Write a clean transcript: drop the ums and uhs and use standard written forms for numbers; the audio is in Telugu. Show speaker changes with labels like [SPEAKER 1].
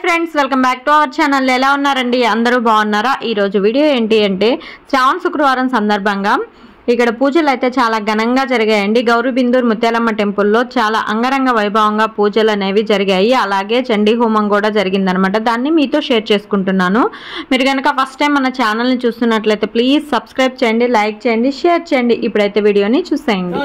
[SPEAKER 1] Friends welcome back to our channel. ఎలా ఉన్నారండి? అందరూ బాగున్నారా? ఈరోజు వీడియో ఏంటి అంటే శ్రావణ శుక్రవారం సందర్భంగా ఇక్కడ పూజలు అయితే చాలా ఘనంగా జరిగాయండి. గౌరీబిందూర్ ముత్యాలమ్మ టెంపుల్లో చాలా అంగరంగ వైభవంగా పూజలు అనేవి జరిగాయి. అలాగే చండీ హోమం కూడా జరిగిందనమాట. దాన్ని మీతో షేర్ చేసుకుంటున్నాను. మీరు కనుక ఫస్ట్ టైం మన ఛానల్ని చూస్తున్నట్లయితే ప్లీజ్ సబ్స్క్రైబ్ చేయండి, లైక్ చేయండి, షేర్ చేయండి. ఇప్పుడైతే వీడియోని చూసేయండి.